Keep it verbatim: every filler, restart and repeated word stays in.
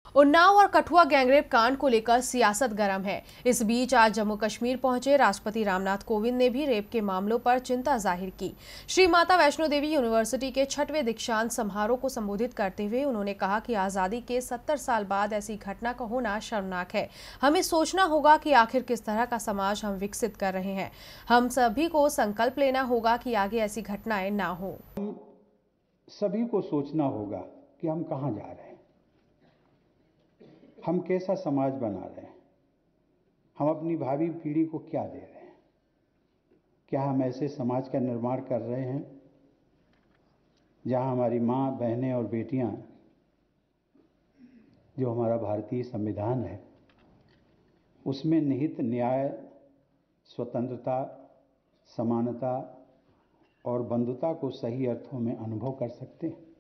उन्नाव और कठुआ गैंगरेप कांड को लेकर सियासत गर्म है। इस बीच आज जम्मू कश्मीर पहुंचे राष्ट्रपति रामनाथ कोविंद ने भी रेप के मामलों पर चिंता जाहिर की। श्री माता वैष्णो देवी यूनिवर्सिटी के छठवें दीक्षांत समारोह को संबोधित करते हुए उन्होंने कहा कि आजादी के सत्तर साल बाद ऐसी घटना का होना शर्मनाक है। हमें सोचना होगा कि आखिर किस तरह का समाज हम विकसित कर रहे हैं। हम सभी को संकल्प लेना होगा कि आगे ऐसी घटनाएं ना हो। हम सभी को सोचना होगा कि हम कहां जा रहे हैं, हम कैसा समाज बना रहे हैं, हम अपनी भावी पीढ़ी को क्या दे रहे हैं। क्या हम ऐसे समाज का निर्माण कर रहे हैं जहां हमारी मां, बहनें और बेटियां, जो हमारा भारतीय संविधान है, उसमें निहित न्याय, स्वतंत्रता, समानता और बंधुता को सही अर्थों में अनुभव कर सकते हैं।